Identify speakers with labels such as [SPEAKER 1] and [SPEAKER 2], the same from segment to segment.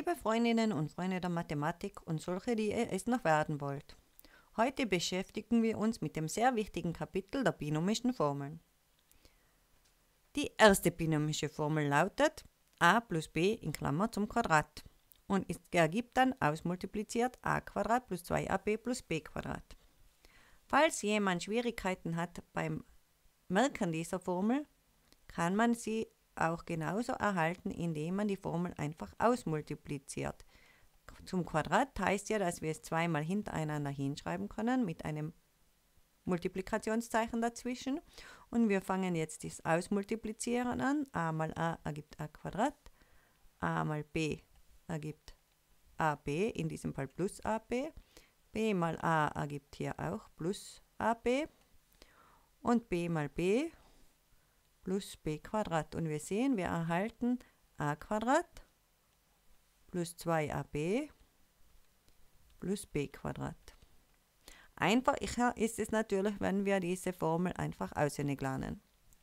[SPEAKER 1] Liebe Freundinnen und Freunde der Mathematik und solche, die ihr es noch werden wollt. Heute beschäftigen wir uns mit dem sehr wichtigen Kapitel der binomischen Formeln. Die erste binomische Formel lautet a plus b in Klammer zum Quadrat und ergibt dann ausmultipliziert a Quadrat plus 2ab plus b Quadrat. Falls jemand Schwierigkeiten hat beim Merken dieser Formel, kann man sie auch genauso erhalten, indem man die Formel einfach ausmultipliziert. Zum Quadrat heißt ja, dass wir es zweimal hintereinander hinschreiben können mit einem Multiplikationszeichen dazwischen. Und wir fangen jetzt das Ausmultiplizieren an. A mal a ergibt a Quadrat. A mal b ergibt ab, in diesem Fall plus ab. B mal a ergibt hier auch plus ab. Und b mal b plus b Quadrat. Und wir sehen, wir erhalten a Quadrat plus 2ab plus b Quadrat. Einfacher ist es natürlich, wenn wir diese Formel einfach auswendig lernen.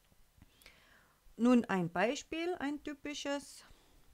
[SPEAKER 1] Nun ein Beispiel, ein typisches.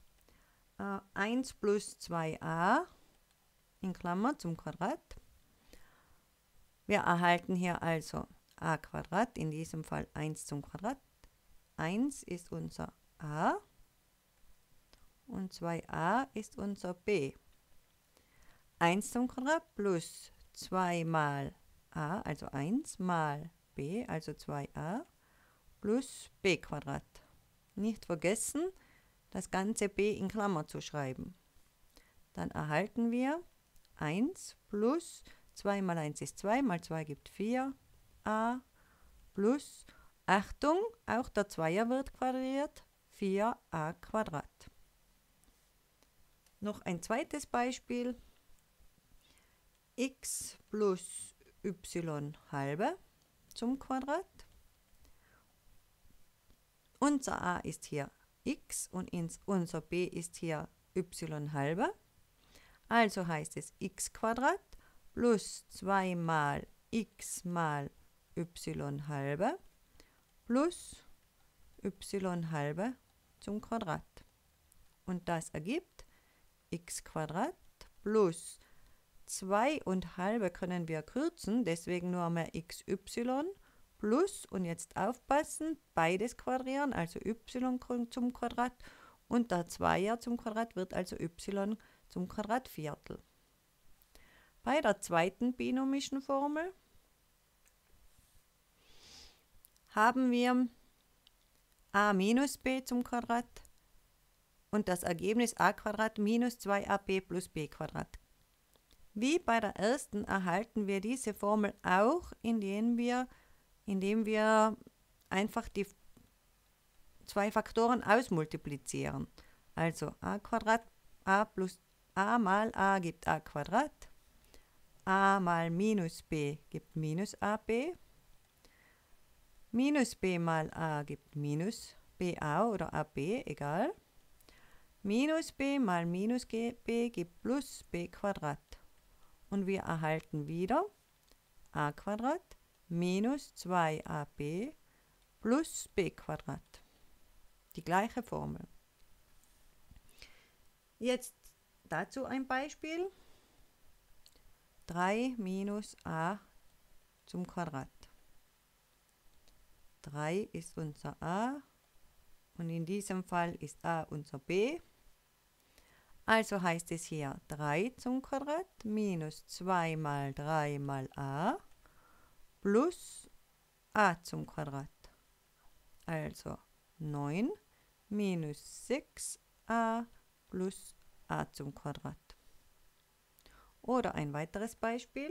[SPEAKER 1] 1 plus 2a in Klammer zum Quadrat. Wir erhalten hier also a Quadrat, in diesem Fall 1 zum Quadrat. 1 ist unser a und 2a ist unser b. 1 zum Quadrat plus 2 mal a, also 1 mal b, also 2a, plus b Quadrat. Nicht vergessen, das ganze b in Klammer zu schreiben. Dann erhalten wir 1 plus 2 mal 1 ist 2, mal 2 gibt 4a, plus, Achtung, auch der Zweier wird quadriert, 4a Quadrat. Noch ein zweites Beispiel. X plus y halbe zum Quadrat. Unser a ist hier x und unser b ist hier y halbe. Also heißt es x Quadrat plus 2 mal x mal y halbe plus y halbe zum Quadrat. Und das ergibt x Quadrat plus 2 und halbe können wir kürzen, deswegen nur mehr xy plus, und jetzt aufpassen, beides quadrieren, also y zum Quadrat und der Zweier zum Quadrat wird also y zum Quadrat Viertel. Bei der zweiten binomischen Formel haben wir a minus b zum Quadrat und das Ergebnis a Quadrat minus 2ab plus b Quadrat. Wie bei der ersten erhalten wir diese Formel auch, indem wir einfach die zwei Faktoren ausmultiplizieren. Also a Quadrat, a plus a mal a gibt a Quadrat, a mal minus b gibt minus ab, minus b mal a gibt minus ba oder ab, egal, minus b mal minus b gibt plus b Quadrat. Und wir erhalten wieder a Quadrat minus 2ab plus b Quadrat. Die gleiche Formel. Jetzt dazu ein Beispiel. 3 minus a zum Quadrat. 3 ist unser a und in diesem Fall ist a unser b. Also heißt es hier 3 zum Quadrat minus 2 mal 3 mal a plus a zum Quadrat. Also 9 minus 6a plus a zum Quadrat. Oder ein weiteres Beispiel.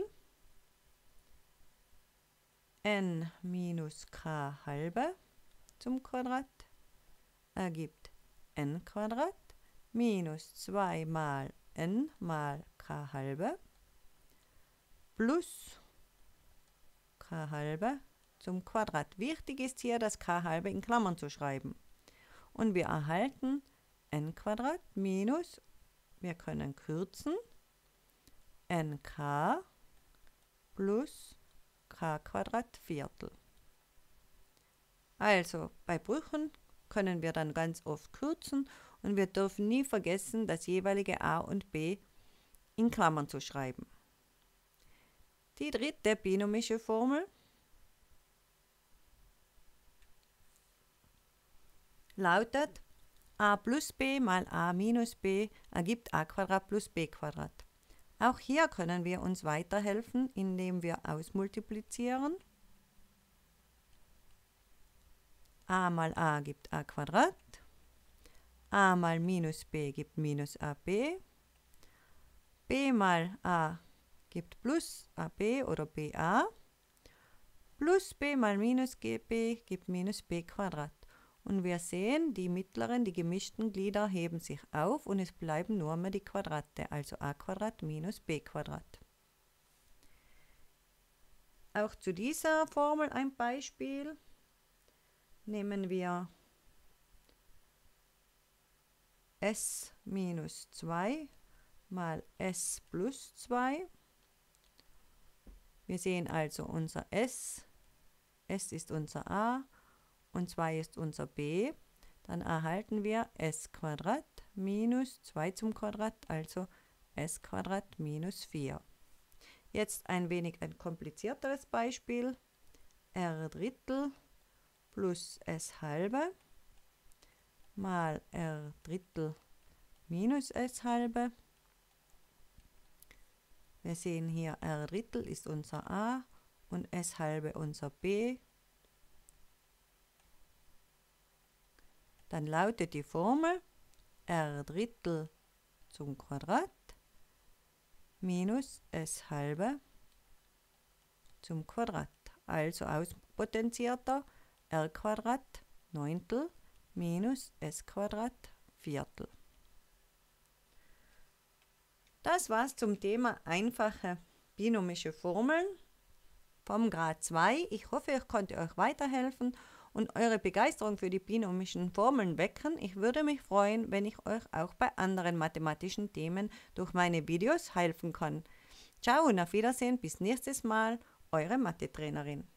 [SPEAKER 1] N minus k halbe zum Quadrat ergibt n Quadrat minus 2 mal n mal k halbe plus k halbe zum Quadrat. Wichtig ist hier, das k halbe in Klammern zu schreiben. Und wir erhalten n Quadrat minus, wir können kürzen, nk plus k Quadrat Viertel. Also bei Brüchen können wir dann ganz oft kürzen und wir dürfen nie vergessen, das jeweilige a und b in Klammern zu schreiben. Die dritte binomische Formel lautet: a plus b mal a minus b ergibt a Quadrat plus b Quadrat. Auch hier können wir uns weiterhelfen, indem wir ausmultiplizieren. A mal a gibt a Quadrat. A mal minus b gibt minus ab. B mal a gibt plus ab oder ba. Plus b mal minus b gibt minus b Quadrat. Und wir sehen, die mittleren, die gemischten Glieder heben sich auf und es bleiben nur mehr die Quadrate, also a Quadrat minus b Quadrat. Auch zu dieser Formel ein Beispiel. Nehmen wir s minus 2 mal s plus 2. Wir sehen also unser s ist unser a und 2 ist unser b. Dann erhalten wir s Quadrat minus 2 zum Quadrat, also s Quadrat minus 4. Jetzt ein wenig ein komplizierteres Beispiel. R Drittel plus s halbe mal r Drittel minus s halbe. Wir sehen hier, r Drittel ist unser a und s halbe unser b. Dann lautet die Formel r Drittel zum Quadrat minus s halbe zum Quadrat. Also auspotenzierter r Quadrat Neuntel minus s Quadrat Viertel. Das war's zum Thema einfache binomische Formeln vom Grad 2. Ich hoffe, ich konnte euch weiterhelfen und eure Begeisterung für die binomischen Formeln wecken. Ich würde mich freuen, wenn ich euch auch bei anderen mathematischen Themen durch meine Videos helfen kann. Ciao und auf Wiedersehen, bis nächstes Mal, eure Mathe-Trainerin.